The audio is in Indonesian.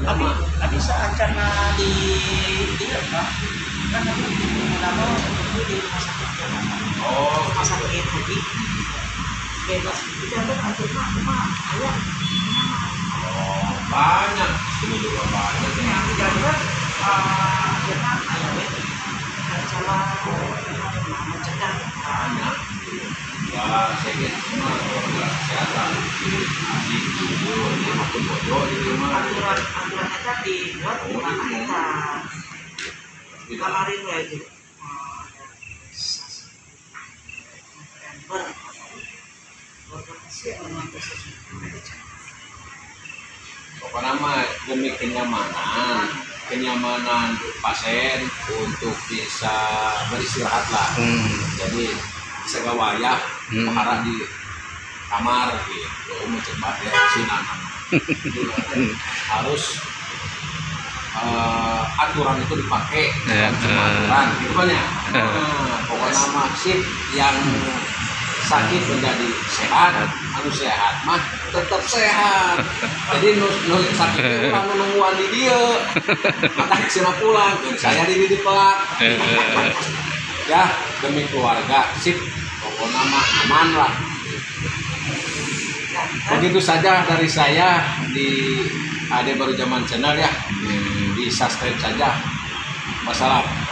Tapi saat karena di apa kan aku lama itu di rumah sakit Jakarta. Rumah sakit Hobi bebas itu ada akhirnya cuma ayah Banyak ini juga banyak. yang jalan akhirnya ayah cara mencegah Banyak. Ya, saya kira cuma warga kesehatan di tubuh di maupun bodoh di rumah. aturannya kan dibuat di mana kita kemarin ya itu November organisasi Pokoknya mah demi kenyamanan pasien untuk bisa beristirahat lah. Jadi bisa gawayah harap di kamar gitu mencoba ya sinan harus aturan itu dipakai cuma aturan gitu kan ya. Pokoknya mah sih yang sakit menjadi sehat, anu sehat mah tetap sehat. Jadi nu sakit itu kan nungguan di dia, maka sih pulang, saya di Pak. Ya demi keluarga sip, pokoknya mah aman lah. Begitu saja dari saya di Ade Baru Zaman Channel ya, di subscribe saja. Wassalam.